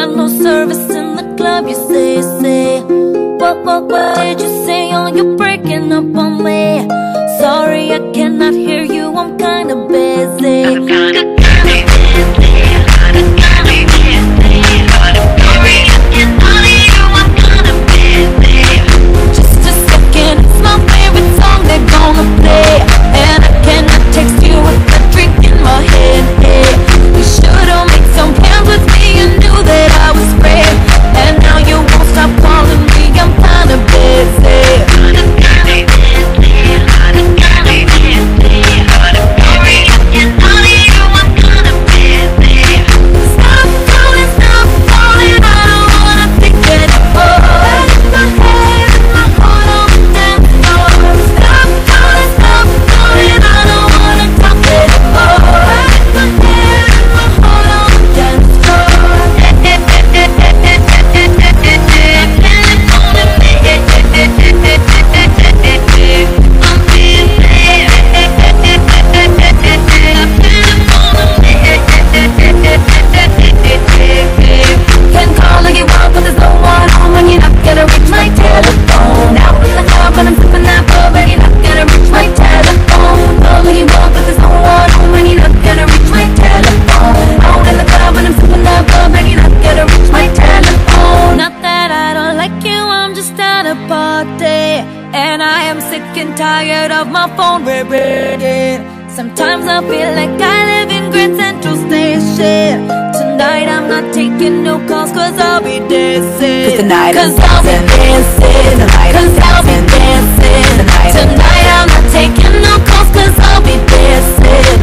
got no service in the club, you say. What did you say? Oh, you're breaking up on me. Sorry, I cannot hear you, I'm kinda busy. And I am sick and tired of my phone ringing. Sometimes I feel like I live in Grand Central Station. Tonight I'm not taking no calls, cause I'll be dancing. Tonight I'll be dancing. I'll be dancing. Tonight I'm not taking no calls, cause I'll be dancing.